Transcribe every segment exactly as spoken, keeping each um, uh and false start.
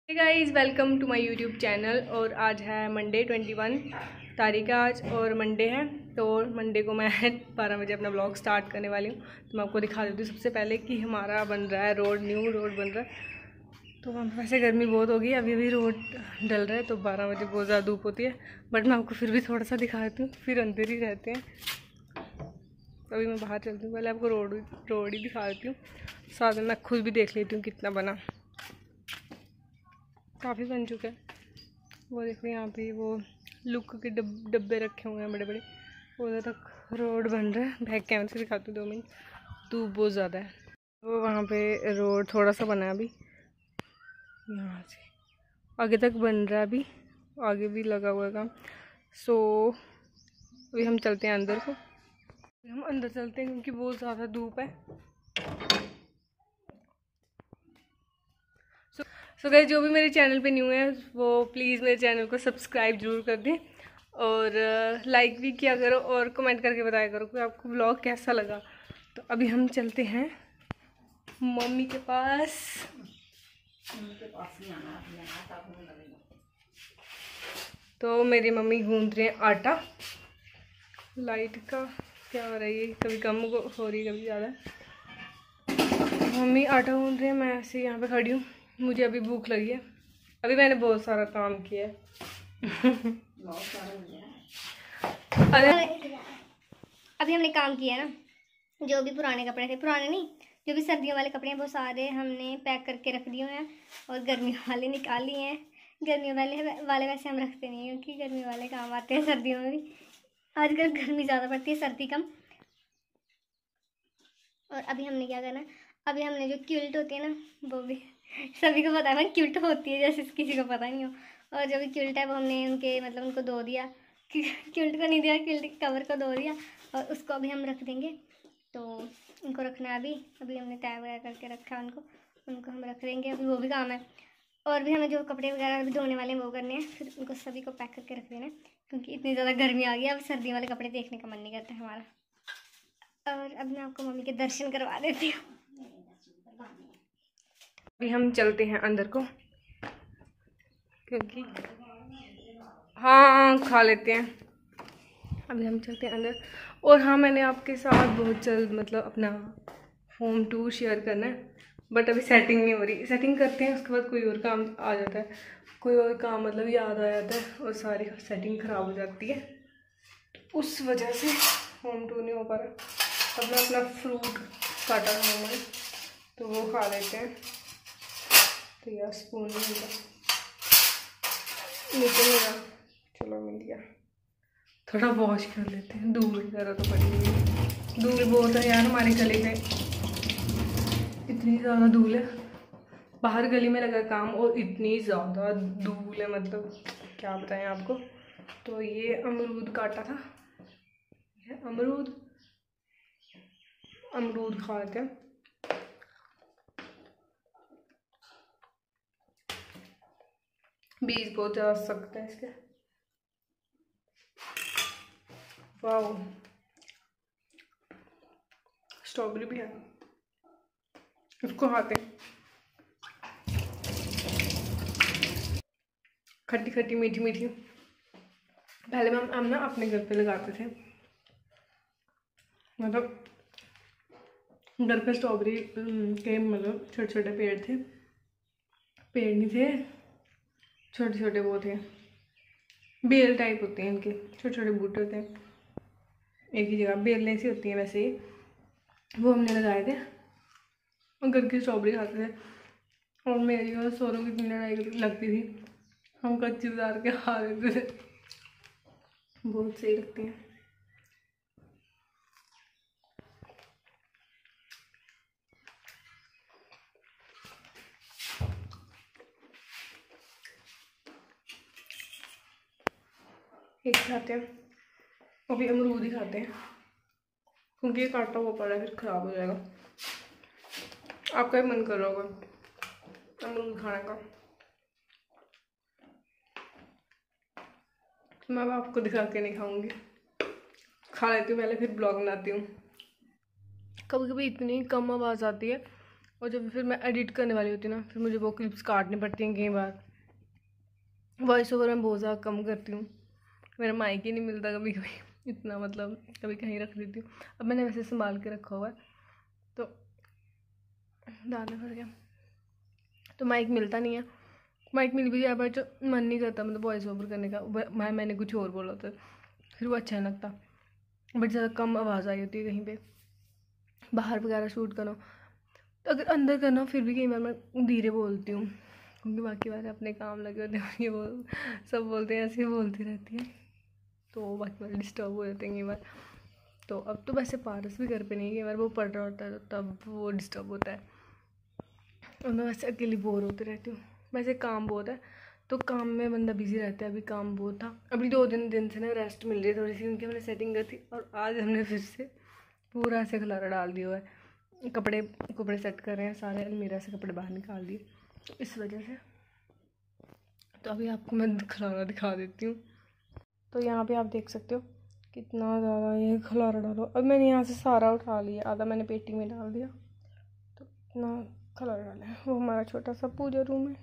Hey guys, welcome to my YouTube channel. और आज है मंडे, ट्वेंटी वन तारीख है आज और मंडे है। तो मंडे को मैं बारह बजे अपना ब्लॉग स्टार्ट करने वाली हूँ। तो मैं आपको दिखा देती हूँ सबसे पहले कि हमारा बन रहा है रोड, न्यू रोड बन रहा है। तो वहाँ वैसे गर्मी बहुत होगी, अभी अभी रोड डल रहा है तो बारह बजे बहुत ज़्यादा धूप होती है। बट मैं आपको फिर भी थोड़ा सा दिखा देती हूँ, फिर अंदर ही रहते हैं। अभी मैं बाहर चलती हूँ, पहले आपको रोड रोड ही दिखा देती हूँ, साथ में मैं खुद भी देख लेती हूँ कितना बना। काफ़ी बन चुका है। वो देखो यहाँ पे वो लुक के डब डब्बे रखे हुए हैं बड़े बड़े। उधर तक रोड बन रहा है। बैक कैमरे से दिखाती हूँ दो मिनट, धूप बहुत ज़्यादा है। तो वहाँ पे रोड थोड़ा सा बना है अभी, यहाँ से आगे तक बन रहा है अभी, आगे भी लगा हुआ है काम। सो अभी हम चलते हैं अंदर को, हम अंदर चलते हैं क्योंकि बहुत ज़्यादा धूप है। सो गाइस, जो भी मेरे चैनल पे न्यू है वो प्लीज़ मेरे चैनल को सब्सक्राइब जरूर कर दें और लाइक भी किया करो और कमेंट करके बताया करो कि आपको ब्लॉग कैसा लगा। तो अभी हम चलते हैं मम्मी के पास। तो मेरी मम्मी गूंद रही है आटा। लाइट का क्या हो रहा है, ये कभी कम हो रही है कभी ज़्यादा। मम्मी आटा गूंद रही है, मैं ऐसे यहाँ पे खड़ी हूँ। मुझे अभी भूख लगी है, अभी मैंने बहुत सारा काम किया है। अरे अभी हमने काम किया ना, जो भी पुराने कपड़े थे, पुराने नहीं, जो भी सर्दियों वाले कपड़े हैं वो सारे हमने पैक करके रख दिए हैं और गर्मियों वाले निकाल लिए हैं। गर्मियों वाले वाले वैसे हम रखते नहीं हैं क्योंकि गर्मी वाले काम आते हैं सर्दियों में भी। आजकल गर्मी ज़्यादा पड़ती है, सर्दी कम। और अभी हमने क्या करना, अभी हमने जो क्यूल्ट होती है ना, वो भी सभी को पता है ना क्यूल्ट होती है, जैसे किसी को पता नहीं हो। और जो भी क्यूल्ट है वो हमने उनके मतलब उनको धो दिया, क्यूल्ट को नहीं दिया, क्यूल्ट कवर को धो दिया और उसको अभी हम रख देंगे। तो उनको रखना है अभी, अभी हमने तय वगैरह करके रखा है उनको, उनको हम रख देंगे। अभी वो भी काम है और भी हमें जो कपड़े वगैरह अभी धोने वाले हैं वो करने हैं, फिर उनको सभी को पैक करके रख देना है क्योंकि इतनी ज़्यादा गर्मी आ गई है। अब सर्दी वाले कपड़े देखने का मन नहीं करता हमारा। और अब मैं आपको मम्मी के दर्शन करवा देती हूँ। अभी हम चलते हैं अंदर को क्योंकि हाँ खा लेते हैं। अभी हम चलते हैं अंदर। और हाँ, मैंने आपके साथ बहुत जल्द मतलब अपना होम टूर शेयर करना है, बट अभी सेटिंग नहीं हो रही। सेटिंग करते हैं, उसके बाद कोई और काम आ जाता है, कोई और काम मतलब याद आ जाता है और सारी सेटिंग ख़राब हो जाती है। उस वजह से होम टूर नहीं हो पा रहा। अब मैं अपना फ्रूट काटा था मैंने, तो वो खा लेते हैं। तो यार स्पून नहीं मिला, नीचे मिला, चलो मिल गया। थोड़ा वॉश कर लेते हैं, धूल वगैरह तो पड़ी हुई है। धूल बहुत है यार हमारे गले पे, इतनी ज़्यादा धूल है। बाहर गली में लगा काम और इतनी ज़्यादा धूल है, मतलब क्या बताएं आपको। तो ये अमरूद काटा था, ये अमरूद अमरूद खाते हैं। बीज बहुत ज़्यादा सख्त है इसके। वाओ, स्ट्रॉबेरी भी है, इसको खाते हैं। खट्टी खट्टी मीठी मीठी। पहले हम हम ना अपने घर पे लगाते थे, मतलब घर पे स्ट्रॉबेरी के मतलब छोटे छोटे पेड़ थे, पेड़ नहीं थे, छोटे छोटे वो थे, बेल टाइप होते हैं इनके, छोटे छोटे बूटे होते हैं एक ही जगह, बेलें सी होती हैं वैसे ही। वो हमने लगाए थे और घर की स्ट्रॉबेरी खाते थे। और मेरी और सोनू की इतनी लड़ाई लगती थी, हम कच्ची उतार के खा लेते थे, बहुत सही लगती हैं। एक खाते हैं, अभी अमरूद ही खाते हैं क्योंकि ये काटा हुआ पड़ा है, फिर खराब हो जाएगा। आपका भी मन कर रहा होगा अमरूद खाने का, मैं अब आपको दिखा के नहीं खाऊंगी, खा लेती हूँ पहले फिर ब्लॉग बनाती हूँ। कभी कभी इतनी कम आवाज़ आती है और जब फिर मैं एडिट करने वाली होती हूँ ना, फिर मुझे वो क्लिप्स काटनी पड़ती हैं कई बार। वॉइस ओवर मैं बहुत ज़्यादा कम करती हूँ, मेरा माइक ही नहीं मिलता कभी कभी इतना, मतलब कभी कहीं रख देती हूँ। अब मैंने वैसे संभाल के रखा हुआ है, तो डालने भर गया, तो माइक मिलता नहीं है। माइक मिल भी जाए पर जो मन नहीं करता मतलब वॉइस ओवर करने का, मैं मैंने कुछ और बोला था फिर वो अच्छा नहीं लगता। बट ज़्यादा कम आवाज़ आई होती है कहीं पे बाहर वगैरह शूट करो, तो अगर अंदर करना हो फिर भी कई बार मैं धीरे बोलती हूँ, क्योंकि बाकी वाले अपने काम लगे होते हैं, ये वो सब बोलते हैं, ऐसे बोलती रहती है, तो बाकी वाले डिस्टर्ब हो जाते हैं कई बार। तो अब तो वैसे पारस भी घर पे नहीं है, कई बार वो पढ़ रहा होता है तो तब वो डिस्टर्ब होता है, और मैं वैसे अकेली बोर होती रहती हूँ। वैसे काम बहुत है, तो काम में बंदा बिजी रहता है, अभी काम बहुत था, अभी दो दिन दिन से ना रेस्ट मिल रही है थोड़ी सी, क्योंकि हमने सेटिंग कर थी, और आज हमने फिर से पूरा से खलारा डाल दिया है, कपड़े कपड़े सेट कर रहे हैं सारे, अलमीरा से कपड़े बाहर निकाल दिए इस वजह से। तो अभी आपको मैं खलारा दिखा देती हूँ। तो यहाँ पे आप देख सकते हो कितना ज़्यादा ये खलारा डालो। अब मैंने यहाँ से सारा उठा लिया, आधा मैंने पेटी में डाल दिया, तो इतना खलारा डाला है। वो हमारा छोटा सा पूजा रूम है।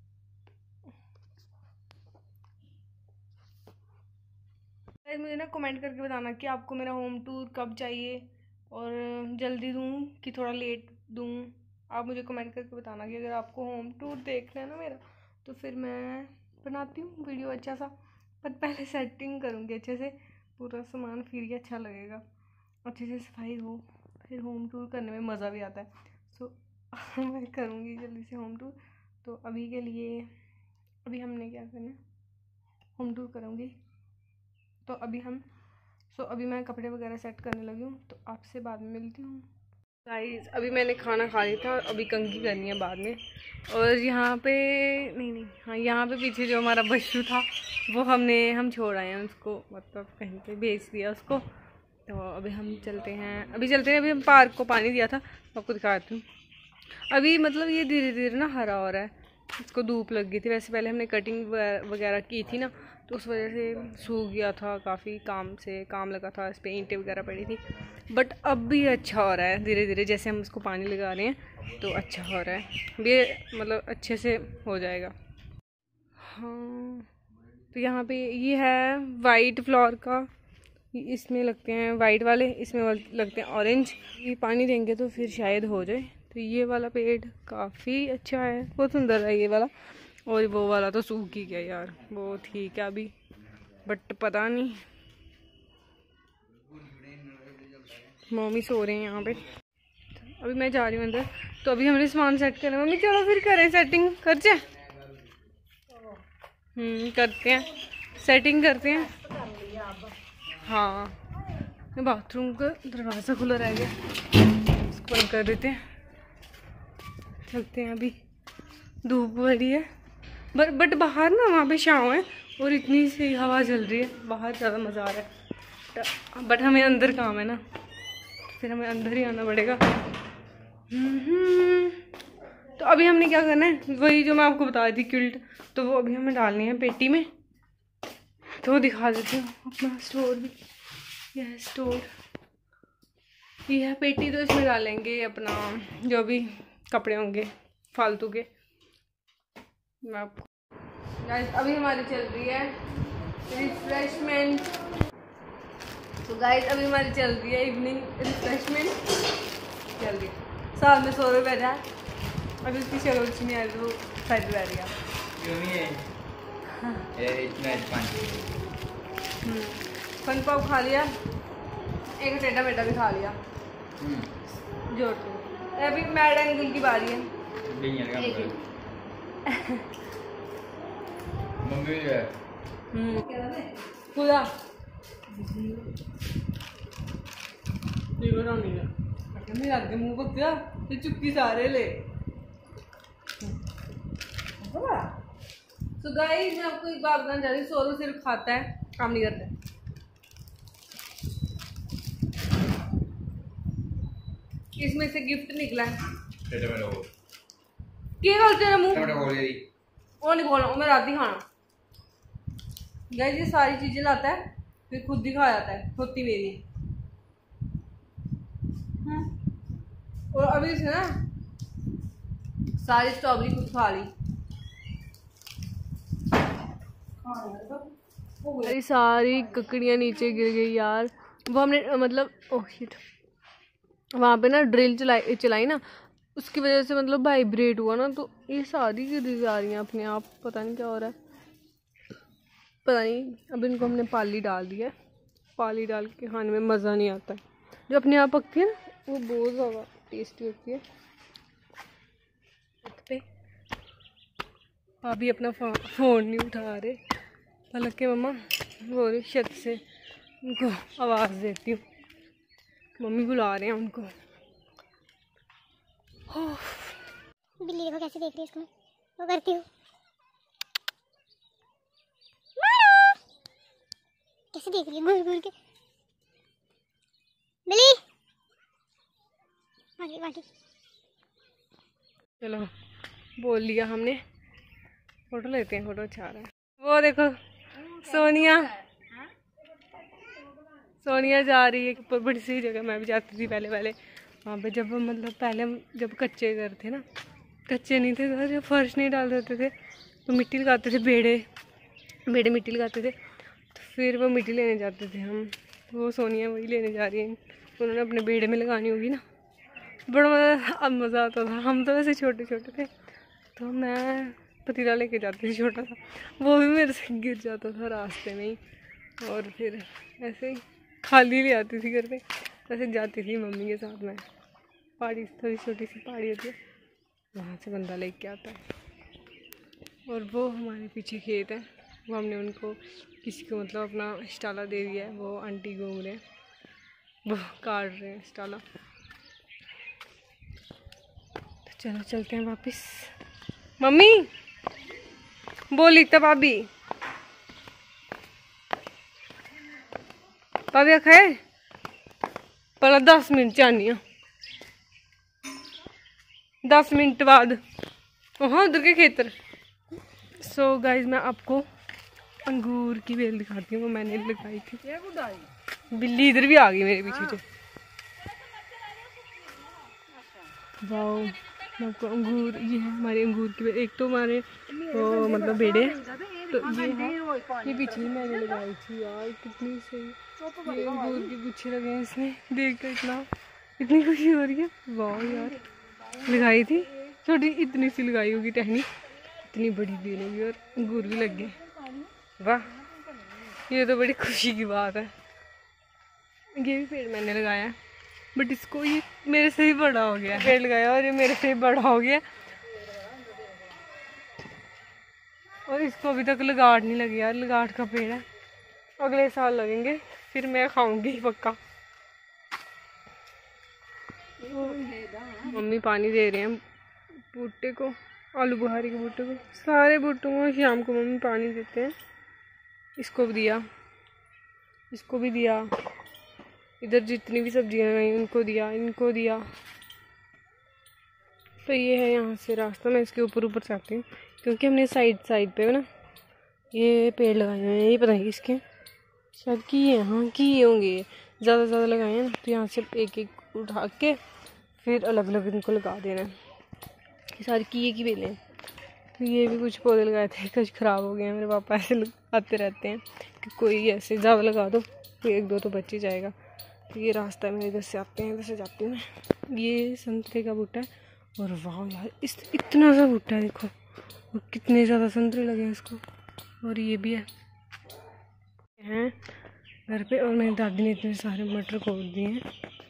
मुझे ना कमेंट करके बताना कि आपको मेरा होम टूर कब चाहिए, और जल्दी दूँ कि थोड़ा लेट दूँ। आप मुझे कमेंट करके बताना कि अगर आपको होम टूर देखना है ना मेरा, तो फिर मैं बनाती हूँ वीडियो अच्छा सा, पर पहले सेटिंग करूँगी अच्छे से, पूरा सामान फिर ही अच्छा लगेगा, अच्छे से सफाई हो, फिर होम टूर करने में मज़ा भी आता है। सो मैं करूँगी जल्दी से होम टूर। तो अभी के लिए अभी हमने क्या करना है, होम टूर करूँगी। तो अभी हम सो so, अभी मैं कपड़े वगैरह सेट करने लगी हूँ, तो आपसे बाद में मिलती हूँ। गाइस अभी मैंने खाना खा लिया था, अभी कंघी करनी है बाद में। और यहाँ पे नहीं नहीं हाँ यहाँ पे पीछे जो हमारा बच्चू था वो हमने हम छोड़ आए हैं उसको, मतलब कहीं पे बेच दिया उसको। तो अभी हम चलते हैं अभी चलते हैं अभी हम पार्क को पानी दिया था, आपको दिखाती हूँ। अभी मतलब ये धीरे धीरे ना हरा हो रहा है, इसको धूप लग गई थी। वैसे पहले हमने कटिंग वगैरह की थी ना, तो उस वजह से सूख गया था, काफ़ी काम से काम लगा था, इस पर ईंटें वगैरह पड़ी थी। बट अब भी अच्छा हो रहा है धीरे धीरे, जैसे हम उसको पानी लगा रहे हैं तो अच्छा हो रहा है, ये मतलब अच्छे से हो जाएगा। हाँ तो यहाँ पे ये है वाइट फ्लावर का, इसमें लगते हैं वाइट वाले, इसमें लगते हैं ऑरेंज। ये पानी देंगे तो फिर शायद हो जाए। तो ये वाला पेड़ काफ़ी अच्छा है, बहुत सुंदर है ये वाला। और वो वाला तो सूख ही गया यार, वो ठीक है अभी, बट पता नहीं। मम्मी सो रहे हैं यहाँ पे, अभी मैं जा रही हूँ अंदर। तो अभी हमने सामान सेट करना, मम्मी चलो फिर करें सेटिंग, कर जाए हम्म करते हैं सेटिंग करते हैं। हाँ बाथरूम का दरवाज़ा खुला रह गया, इसको बंद कर देते हैं, चलते हैं। अभी धूप बड़ी है बट बट बाहर ना वहाँ पे छाँव है और इतनी सी हवा चल रही है, बाहर ज़्यादा मज़ा आ रहा है। बट हमें अंदर काम है ना, फिर हमें अंदर ही आना पड़ेगा। तो अभी हमने क्या करना है, वही जो मैं आपको बता रही थी क्विल्ट, तो वो अभी हमें डालनी है पेटी में। तो वो दिखा देती हूँ अपना स्टोर भी, यह है स्टोर, ये है पेटी। तो इसमें डालेंगे अपना जो भी कपड़े होंगे फालतू के। मैं आपको गाइस अभी हमारी चल रही है रिफ्रेशमेंट। तो गाइस अभी हमारी चल रही है इवनिंग रिफ्रेशमेंट चल रही है। साथ में सो रहे बैठा है, अभी उसकी शक्ल अच्छी नहीं आ रही, तो साइड बैठ गया। फन पाव खा लिया, एक टेढ़ा मेढ़ा भी खा लिया जोड़ के। अभी मैड एंगल की बारी है। मम्मी है पूरा लीवर नहीं है, मैं लग के मुंह पकड़ा तो चुप्पी सारे ले। तो गाइस मैं आपको एक बात बताना चाह रही हूँ, सोनू सिर्फ खाता है, काम नहीं करता है। इसमें से गिफ्ट निकला है, क्या बोलते हैं मुंह वो नहीं बोलना, वो मैं रात ही खाना। गाइस ये सारी चीजें लाता है फिर खुद ही खा जाता है, होती मेरी। और अभी इसे ना सारी स्ट्रॉबेरी खुद खा ली। अरे सारी ककड़ियाँ नीचे गिर गई यार। वो हमने मतलब ओह शिट, वहाँ पे ना ड्रिल चलाई चलाई ना, उसकी वजह से मतलब वाइब्रेट हुआ ना, तो ये सारी गिर जा रही हैं अपने आप। पता नहीं क्या हो रहा है, पता नहीं। अब इनको हमने पाली डाल दिया है। पाली डाल के खाने में मज़ा नहीं आता है। जो अपने आप पकती है ना वो बहुत ज़्यादा टेस्टी होती है। पे अभी अपना फ़ोन नहीं उठा रहे, पलक के मम्मा वो रही छत से, उनको आवाज़ देती हूँ, मम्मी बुला रहे हैं उनको। बिल्ली देखो कैसे देख रही है इसको, वो करती हूँ कैसे देख रही है घूर घूर के। बिल्ली आगे आगे। चलो बोल लिया हमने, फोटो लेते हैं, फोटो अच्छा आ रहा है। वो देखो सोनिया, सोनिया जा रही है ऊपर बड़ी सी जगह। मैं भी जाती थी पहले पहले वहाँ पे, जब मतलब पहले हम जब कच्चे घर थे ना, कच्चे नहीं थे घर, जब फर्श नहीं डाल देते थे तो मिट्टी लगाते थे, बेड़े बेड़े मिट्टी लगाते थे, तो फिर वो मिट्टी लेने जाते थे हम। वो सोनिया वही लेने जा रही है, उन्होंने अपने बेड़े में लगानी होगी ना। बड़ा मज़ा अब मज़ा आता था। हम तो वैसे छोटे छोटे थे, तो मैं पतीला लेके जाती थी छोटा सा, वो भी मेरे से गिर जाता था रास्ते में ही, और फिर ऐसे ही खाली ले आती थी घर पे। वैसे जाती थी मम्मी के साथ में, पहाड़ी थोड़ी छोटी सी पहाड़ी होती है, वहाँ से बंदा लेके आता है। और वो हमारे पीछे खेत है, वो हमने उनको किसी को मतलब अपना स्टाला दे दिया है। वो आंटी घूम रहे हैं, वो काट रहे हैं स्टाला। तो चलो चलते हैं वापस। मम्मी बोली तब भाभी भाभी आखे पहला दस मिनट जानी है, दस मिनट बाद वहाँ उधर के खेतर। सो so गाइज मैं आपको अंगूर की बेल दिखाती हूँ, वो मैंने लगाई थी। बिल्ली इधर भी आ गई मेरे पीछे से। वाओ, मैं आपको अंगूर, ये है हमारे अंगूर की बेल। एक तो हमारे वो मतलब बेड़े हैं, तो ये है, ये पिछली मैंने लगाई थी यार, कितनी सही। ये अंगूर के गुच्छे लगे हैं इसमें, देख कर इतना इतनी खुशी हो रही है। वाह यार, लगाई थी छोटी, इतनी सी लगाई होगी टहनी, इतनी बड़ी बेल होगी और अंगूर भी लग गए। वाह, ये तो बड़ी खुशी की बात है। ये भी पेड़ मैंने लगाया है, बट इसको ये मेरे से ही बड़ा हो गया। पेड़ लगाया और ये मेरे से ही बड़ा हो गया, और इसको अभी तक लगाट नहीं लगी यार। लगाट का पेड़ है, अगले साल लगेंगे, फिर मैं खाऊंगी पक्का। मम्मी पानी दे रहे हैं बूटे को, आलू बुखारी के बूटे को, सारे बूटों को शाम को मम्मी पानी देते हैं। इसको भी दिया, इसको भी दिया, इधर जितनी भी सब्जियां लगाई उनको दिया, इनको दिया। तो ये है यहाँ से रास्ता, मैं इसके ऊपर ऊपर जाती हूँ, क्योंकि हमने साइड साइड पे ना ये पेड़ लगाए हुए हैं। ये पता नहीं किसके, शायद की यहाँ की होंगे, ज़्यादा ज़्यादा लगाए हैं, तो यहाँ से एक एक उठा के फिर अलग अलग इनको लगा देना है। ये सारी किए की बेलें। तो ये भी कुछ पौधे लगाए थे, कुछ ख़राब हो गए हैं। मेरे पापा ऐसे आते रहते हैं कि कोई ऐसे ज़्यादा लगा दो, कोई एक दो तो बच ही जाएगा। तो ये रास्ता मेरे इधर से आते हैं, इधर से जाती हूँ मैं। ये संतरे का बूटा है, और वाह यार इस इतना सा बूटा है, देखो और कितने ज़्यादा संतरे लगे हैं इसको। और ये भी है हैं घर पे, और मेरी दादी ने इतने सारे मटर खोद दिए हैं।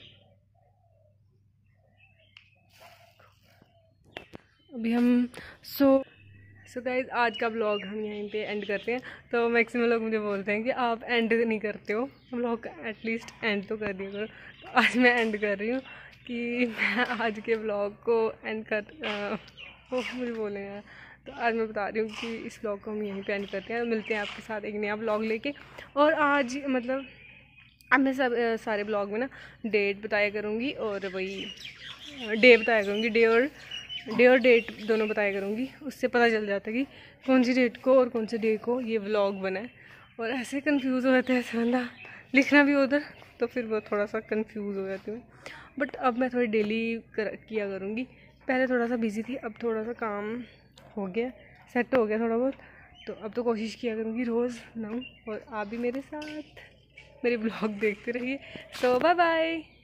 अभी हम सो सो गाइज आज का ब्लॉग हम यहीं पे एंड करते हैं। तो मैक्सिमम लोग मुझे बोलते हैं कि आप एंड नहीं करते हो ब्लॉग, एटलीस्ट एंड तो कर दिया करो। तो आज मैं एंड कर रही हूँ कि मैं आज के ब्लॉग को एंड कर वो मुझे बोले यार। तो आज मैं बता रही हूँ कि इस ब्लॉग को हम यहीं पे एंड करते हैं। मिलते हैं आपके साथ एक नया ब्लॉग लेके। और आज मतलब अब मैं सब सारे ब्लॉग में ना डेट बताया करूँगी, और वही डे बताया करूँगी, डे और डे और डेट दोनों बताया करूँगी। उससे पता चल जाता है कि कौन सी डेट को और कौन से डे को ये व्लॉग बना है। और ऐसे कंफ्यूज हो जाते हैं, ऐसे बंदा लिखना भी उधर, तो फिर वो थोड़ा सा कंफ्यूज हो जाती हूँ। बट अब मैं थोड़ी डेली कर किया करूँगी, पहले थोड़ा सा बिजी थी, अब थोड़ा सा काम हो गया, सेट हो गया थोड़ा बहुत। तो अब तो कोशिश किया करूँगी रोज़ नाऊँ, और आप भी मेरे साथ मेरे ब्लॉग देखते रहिए। So bye bye.